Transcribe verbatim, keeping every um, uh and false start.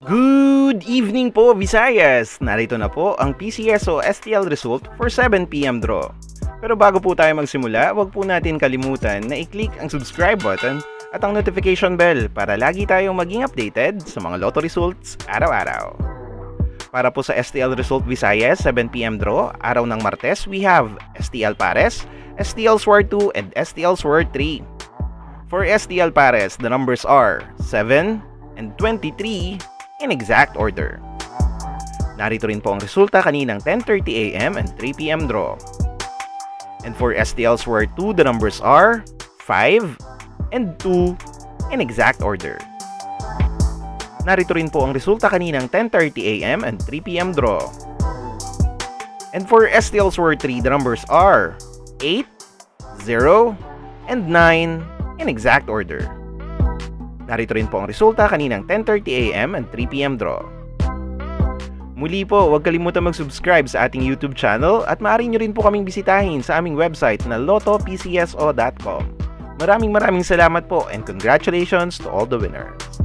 Good evening po, Visayas! Narito na po ang P C S O S T L result for seven p m draw. Pero bago po tayo magsimula, huwag po natin kalimutan na i-click ang subscribe button at ang notification bell para lagi tayong maging updated sa mga Lotto results araw-araw. Para po sa S T L result Visayas seven p m draw, araw ng Martes, we have S T L Pares, S T L Sword two, and S T L Sword three. For S T L Pares, the numbers are seven and twenty-three in exact order. Narito rin po ang resulta kaninang ten thirty a m and three p m draw. And for S T L Sword two, the numbers are five and two in exact order. Narito rin po ang resulta kaninang ten thirty a m and three p m draw. And for S T L Sword three, the numbers are eight, zero, and nine in exact order. Narito rin po ang resulta kaninang ten thirty a m and three p m draw. Muli po, huwag kalimutan mag-subscribe sa ating YouTube channel at maaari nyo rin po kaming bisitahin sa aming website na lotto p c s o dot com. Maraming maraming salamat po and congratulations to all the winners!